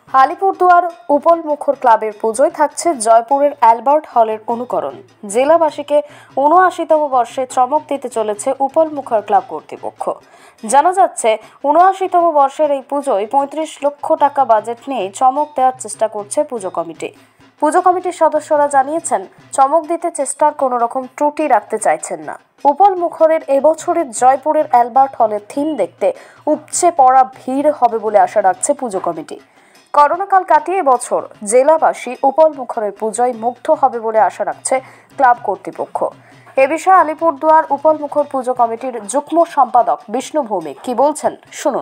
আলিপুরদুয়ার উপলমুখর ক্লাবের পুজোয় থাকছে জয়পুরের অ্যালবার্ট হলের অনুকরণ। জেলাবাসীকে ৭৯তম বর্ষে চমক দিতে চলেছে উপলমুখর ক্লাব কর্তৃপক্ষ। জানা যাচ্ছে ৭৯তম বর্ষের এই পুজোয় ৩৫ লক্ষ টাকা বাজেট নিয়ে চমক দেওয়ার চেষ্টা করছে পুজো কমিটি। পুজো কমিটির সদস্যরা জানিয়েছেন, চমক দিতে চেষ্টার কোনো রকম ত্রুটি রাখতে চাইছেন না। উপলমুখরের এবছরের জয়পুরের অ্যালবার্ট হলের থিম দেখতে উপচে পড়া ভিড় হবে বলে আশা রাখছে পুজো কমিটি। করোনাকাল কাটিয়ে এবছর জেলাবাসী উপলমুখরের পুজোয় মুগ্ধ হবে বলে আশা রাখছে ক্লাব কর্তৃপক্ষ। এ বিষয়ে আলিপুরদুয়ার উপলমুখর পুজো কমিটির যুগ্ম সম্পাদক বিষ্ণু ভৌমিক কি বলছেন শুনুন।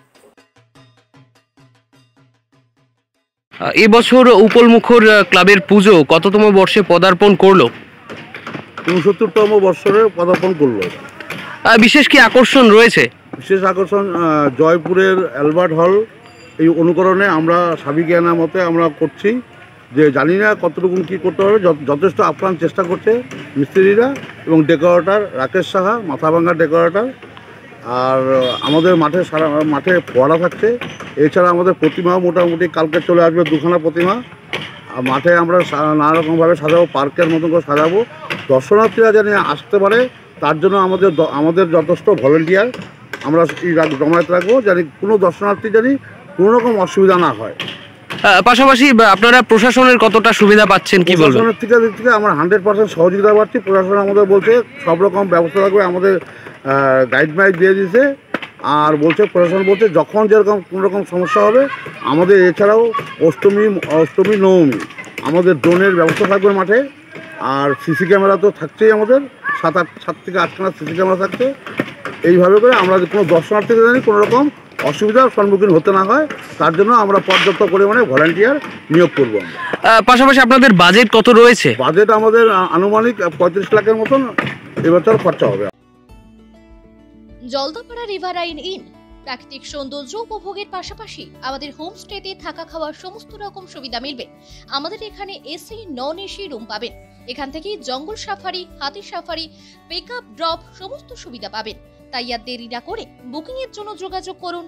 এবছর উপলমুখর ক্লাবের পুজো কততম বর্ষে পদার্পণ করলো? ৬৯তম বর্ষে পদার্পণ করলো। বিশেষ কি আকর্ষণ রয়েছে? বিশেষ আকর্ষণ জয়পুরের অ্যালবার্ট হল। এই অনুকরণে আমরা সাবিজ্ঞানা মতে আমরা করছি, যে জানি না কতটুকু কী করতে হবে। যথেষ্ট আপ্রাণ চেষ্টা করছে মিস্ত্রিরা এবং ডেকোরেটর রাকেশ সাহা, মাথাভাঙ্গা ডেকোরেটর। আর আমাদের মাঠে ফোয়ারা থাকছে। এছাড়া আমাদের প্রতিমাও মোটামুটি কালকে চলে আসবে, 2খানা প্রতিমা। আর মাঠে আমরা নানা রকমভাবে সাজাবো, পার্কের মতন করে সাজাবো। দর্শনার্থীরা যেন আসতে পারে তার জন্য আমাদের যথেষ্ট ভলেন্টিয়ার আমরা জমায়েত রাখবো, জানি কোনো দর্শনার্থী জানি কোনো রকম অসুবিধা না হয়। পাশাপাশি আপনারা প্রশাসনের কতটা সুবিধা পাচ্ছেন কি বলবেন? প্রশাসনের দিক থেকে আমরা 100% সহযোগিতা পাচ্ছি। প্রশাসন আমাদের বলছে সব রকম ব্যবস্থা থাকবে, আমাদের গাইডলাইন দিয়ে দিয়েছে। আর বলছে প্রশাসন বলছে যখন যেরকম কোনো রকম সমস্যা হবে আমাদের, এছাড়াও অষ্টমী নবমী আমাদের ড্রোনের ব্যবস্থা থাকবে মাঠে। আর সিসি ক্যামেরা তো থাকছেই, আমাদের 7 থেকে 8খানা সিসি ক্যামেরা থাকছে। এইভাবে করে আমরা কোনো দর্শনার্থীদের জানি কোনো রকম অসুবিধার সম্মুখীন হতে না হয় তার জন্য আমরা পর্যাপ্ত পরিমাণে ভলান্টিয়ার নিয়োগ করব। পাশাপাশি আপনাদের বাজেট কত রয়েছে? বাজেট আমাদের আনুমানিক 35 লাখের মতন এবছর খরচা হবে। জলদাপাড়া রিভারাইন ইন প্রাকৃতিক সৌন্দর্য উপভোগের পাশাপাশি আমাদের হোমস্টেতে থাকা খাওয়ার সমস্ত রকম সুবিধা মিলবে। আমাদের এখানে এসি নন এসি রুম পাবেন। এখান থেকে জঙ্গল সাফারি, হাতি সাফারি, পিকআপ ড্রপ সমস্ত সুবিধা পাবেন। তাই আর দেরি না করে বুকিং এর জন্য যোগাযোগ করুন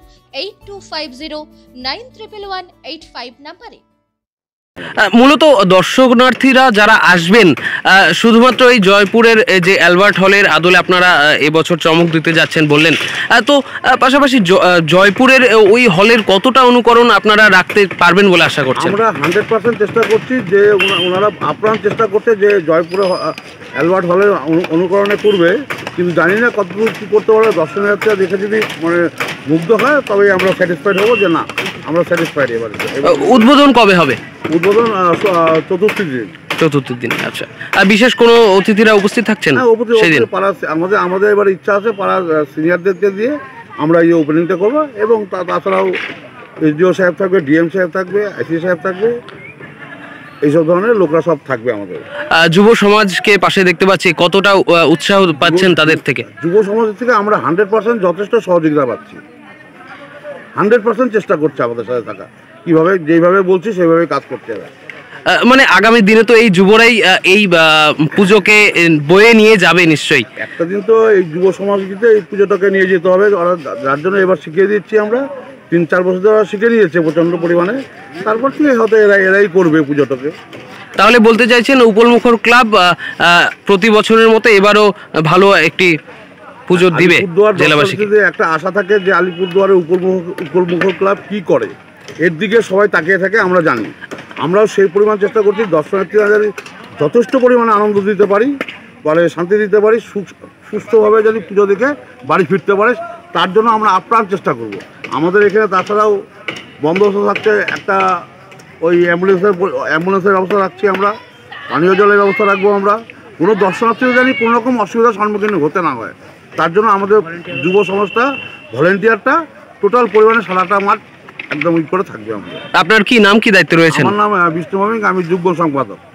8250911185 নম্বরে। মূলত দর্শনার্থীরা যারা আসবেন শুধুমাত্র এই জয়পুরের যে অ্যালবার্ট হলের আদলে আপনারা এবছর চমক দিতে যাচ্ছেন বললেন, তো পাশাপাশি জয়পুরের ওই হলের কতটা অনুকরণ আপনারা রাখতে পারবেন বলে আশা করছেন? আমরা 100% চেষ্টা করছি, যে ওনারা আপ্রাণ চেষ্টা করছে যে জয়পুরে অ্যালবার্ট হলের অনুকরণে করবে, কিন্তু জানি না কতটুকু কী করতে পারবে। দর্শনার্থীরা দেখে যদি মুগ্ধ হয় তবেই আমরা স্যাটিসফাইড হবো, যে না আমরা স্যাটিসফাইড। এবারে উদ্বোধন কবে হবে? উদ্বোধন চতুর্থ দিন। আচ্ছা, আর বিশেষ কোনো অতিথিরা উপস্থিত থাকছেন? আমাদের এবার ইচ্ছা আছে পাড়ার সিনিয়রদেরকে দিয়ে আমরা এই ওপেনিংটা করবো। এবং তাছাড়াও এসডিও সাহেব থাকবে, ডিএম সাহেব থাকবে, আইসি সাহেব থাকবে, এইসব ধরনের লোকরা সব থাকবে। আমাদের যুব সমাজকে পাশে দেখতে পাচ্ছি, কতটা উৎসাহ পাচ্ছেন তাদের থেকে? যুব সমাজের থেকে আমরা 100% যথেষ্ট সহযোগিতা পাচ্ছি। 100% চেষ্টা করছে আমাদের সাথে থাকা, কিভাবে যেভাবে বলছি সেইভাবে কাজ করতে হবে। মানে আগামী দিনে তো এই যুবরাই এই পুজোকে বয়ে নিয়ে যাবে নিশ্চয়ই। একটা দিন তো এই যুব সমাজকে এই পুজোটাকে নিয়ে যেতে হবে, যার জন্য এবার শিখিয়ে দিচ্ছি আমরা। 3-4 বছর ধরে শিখে নিয়েছে প্রচণ্ড পরিমাণে, তারপর থেকে হয়তো এরাই করবে পুজোটাকে। তাহলে বলতে চাইছেন উপলমুখর ক্লাব প্রতি বছরের মতো এবারও ভালো একটি পুজো দিবে জেলাবাসীকে? একটা আশা থাকে যে আলিপুরদুয়ারে উপলমুখর ক্লাব কি করে, এর দিকে সবাই তাকিয়ে থাকে, আমরা জানি। আমরাও সেই পরিমাণ চেষ্টা করছি দর্শনার্থীরা জানি যথেষ্ট পরিমাণে আনন্দ দিতে পারি, শান্তি দিতে পারি, সুস্থভাবে যদি পুজো দেখে বাড়ি ফিরতে পারে তার জন্য আমরা আপ্রাণ চেষ্টা করব। আমাদের এখানে তাছাড়াও বন্দোবস্ত থাকছে, একটা ওই অ্যাম্বুলেন্সের ব্যবস্থা রাখছি আমরা, পানীয় জলের ব্যবস্থা রাখবো আমরা। কোনো দর্শনার্থীরা জানি কোনো রকম অসুবিধার সম্মুখীন হতে না হয় তার জন্য আমাদের যুব সংস্থা ভলেন্টিয়ারটা টোটাল পরিমাণে সারাটা মাঠ একদম করে থাকবে। আমাদের। আপনার কি নাম, কি দায়িত্ব রয়েছে? আমার নাম বিষ্ণু ভৌমিক, আমি যুগ্ম সম্পাদক।